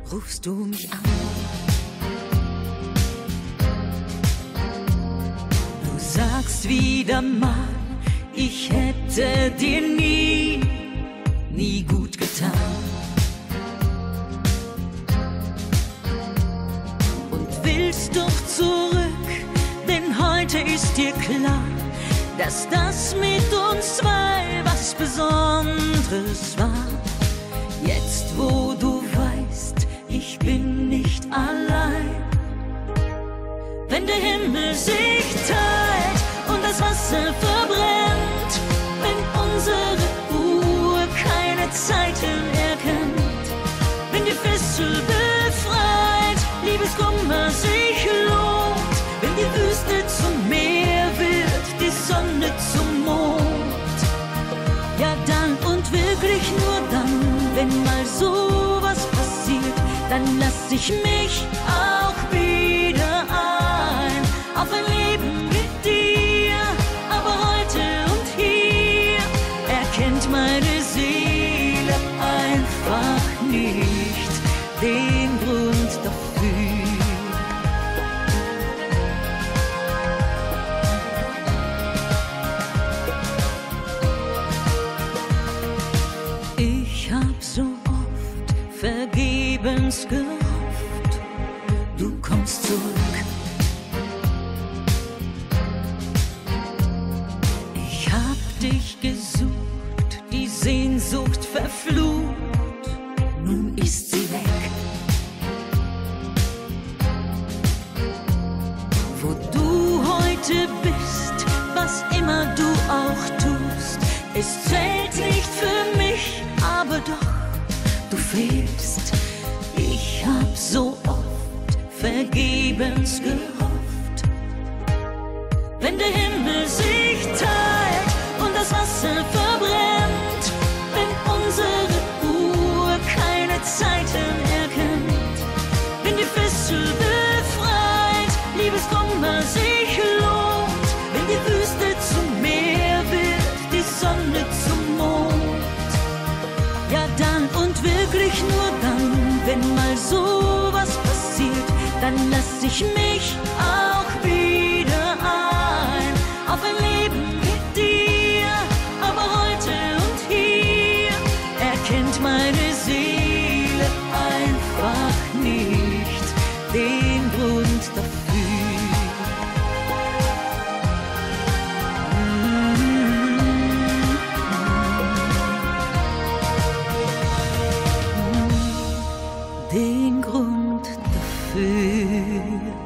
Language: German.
rufst du mich an. Du sagst wieder mal, ich hätte dir nie gut getan. Und willst doch zurück, denn heute ist dir klar, dass das mit uns zwei was Besonderes war. Jetzt, wo du weißt, ich bin nicht allein, wenn der Himmel sich teilt und das Wasser verbrennt, wenn unsere Uhr keine Zeiten erkennt, wenn die Fessel befreit, Liebeskummer sich lohnt, wenn die Wüste zum Meer wird, die Sonne zum Mond. Ja, dann und wirklich nur dann, wenn mal sowas passiert, dann lass ich mich auch wieder ein auf ein Leben mit dir. Aber heute und hier erkennt meine Seele einfach nicht den Grund dafür. Ich hab so oft vergebens gehofft, du kommst zurück. Ich hab dich gesucht, die Sehnsucht verflucht, nun ist sie weg. Wo du heute bist, was immer du auch tust, es zählt nicht für mich, aber doch, du fehlst. Ich hab so oft vergebens gehofft. Wenn der Himmel sich teilt und das Wasser verbrennt, wenn unsere Uhr keine Zeiten erkennt, wenn die Fessel befreit, Liebeskummer sich lohnt, wenn die Wüste zum Meer wird, die Sonne zum Mond. Ja, dann und wirklich nur dann, wenn mal sowas passiert, dann lass ich mich auch wieder ein auf ein Leben mit dir. Aber heute und hier erkennt meine Seele einfach nicht den Grund dafür. Den Grund dafür.